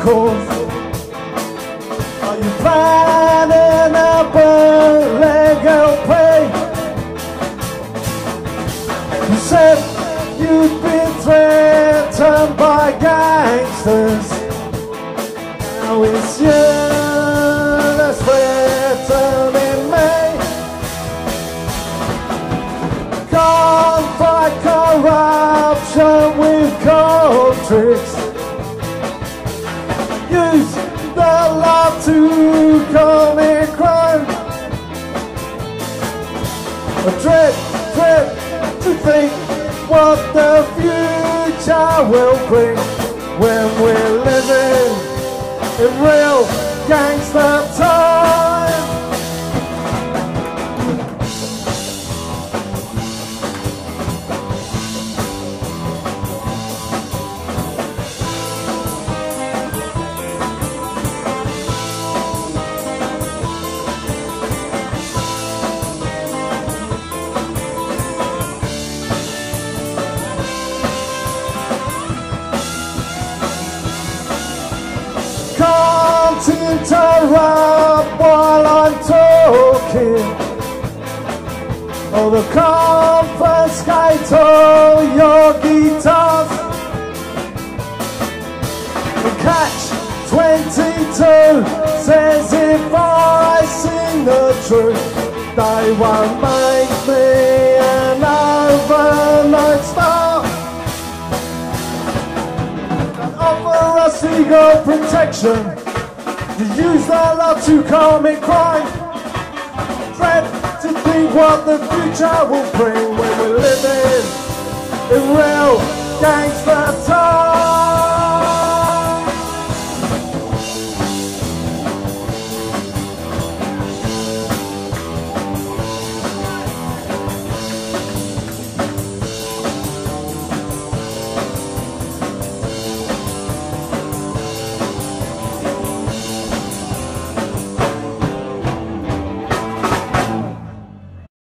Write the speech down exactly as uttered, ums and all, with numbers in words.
course. Are you planning a illegal play? You said you'd been threatened by gangsters. Now it's you that's threatening me. Can't fight corruption with cold tricks. Use the law to commit crime. I dread, dread to think what the future will bring when we're living in real gangster time. Can't interrupt while I'm talking, or they'll confiscate all your guitars. The catch twenty-two says if I sing the truth, they won't make me an overnight star. Offer us legal protection. You use the law to commit crime. Dread to think what the future will bring when we're living in real gangster.